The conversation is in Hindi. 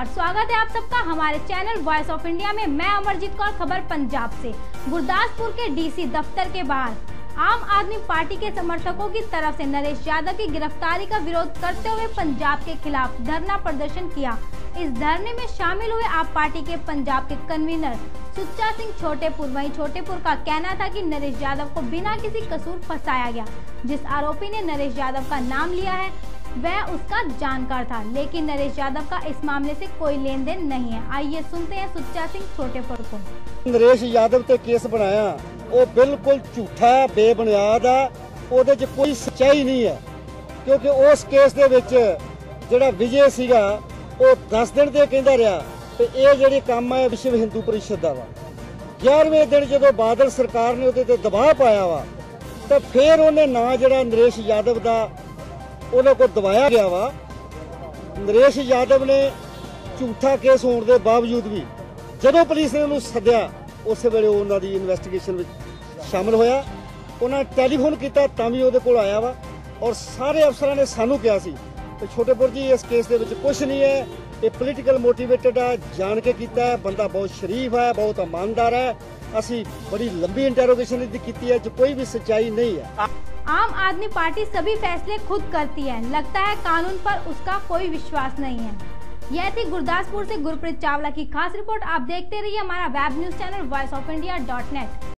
नमस्कार, स्वागत है आप सबका हमारे चैनल वॉइस ऑफ इंडिया में। मैं अमरजीत कौर, खबर पंजाब से। गुरदासपुर के डीसी दफ्तर के बाहर आम आदमी पार्टी के समर्थकों की तरफ से नरेश यादव की गिरफ्तारी का विरोध करते हुए पंजाब के खिलाफ धरना प्रदर्शन किया। इस धरने में शामिल हुए आप पार्टी के पंजाब के कन्वीनर सुच्चा सिंह छोटेपुर। वहीं छोटेपुर का कहना था कि नरेश यादव को बिना किसी कसूर फंसाया गया। जिस आरोपी ने नरेश यादव का नाम लिया है वह उसका जानकार था, लेकिन नरेश यादव का इस मामले से कोई लेन देन नहीं है। आइए सुनते हैं सुच्चा सिंह छोटेपुर को। नरेश यादव ते केस बनाया वो बिल्कुल झूठा बेबुनियाद है, ਉਹਦੇ 'ਚ कोई सच्चाई नहीं है, क्योंकि उस केस दे विच ਜਿਹੜਾ ਵਿਜੇ ਸੀਗਾ ਉਹ 10 दिन ਤੇ ਕਹਿੰਦਾ ਰਿਹਾ ਤੇ ਇਹ ਜਿਹੜੇ ਕੰਮ ਹੈ ਵਿਸ਼ਵ ਹਿੰਦੂ ਪਰਿਸ਼ਦ ਦਾ ਵਾ। 11ਵੇਂ ਦਿਨ ਜਦੋਂ ਬਾਦਲ ਸਰਕਾਰ ਨੇ ਉਹਦੇ ਤੇ ਦਬਾਅ ਪਾਇਆ ਵਾ ਤਾਂ ਫਿਰ ਉਹਨੇ ਨਾਂ ਜਿਹੜਾ ਨਰੇਸ਼ ਯਾਦਵ ਦਾ ਉਹਨਾਂ ਕੋਲ ਦਵਾਇਆ ਗਿਆ ਵਾ। ਨਰੇਸ਼ ਯਾਦਵ ਨੇ ਝੂਠਾ ਕੇਸ ਹੋਣ ਦੇ ਬਾਵਜੂਦ ਵੀ ਜਦੋਂ ਪੁਲਿਸ ਨੇ ਉਹਨੂੰ ਸੱਦਿਆ ਉਸੇ ਵੇਲੇ ਉਹਨਾਂ ਦੀ ਇਨਵੈਸਟੀਗੇਸ਼ਨ ਵਿੱਚ शामिल होया। उन्हें टैलीफोन किया तां भी ਉਹਦੇ ਕੋਲ आया वा और सारे अफसरां ने सानू कहा सी कि छोटेपुर जी इस केस दे विच कुछ नहीं है, ये पोलीटिकल मोटिवेटेड है, जान के कीता है, बंदा बहुत शरीफ है, बहुत ईमानदार है। असी बड़ी लंबी इंटरोगेशन की है, जो कोई भी सच्चाई नहीं है। आम आदमी पार्टी सभी फैसले खुद करती है, लगता है कानून पर उसका कोई विश्वास नहीं है। यह थी गुरदासपुर से गुरप्रीत चावला की खास रिपोर्ट। आप देखते रहिए हमारा वेब न्यूज चैनल voiceofindia.net।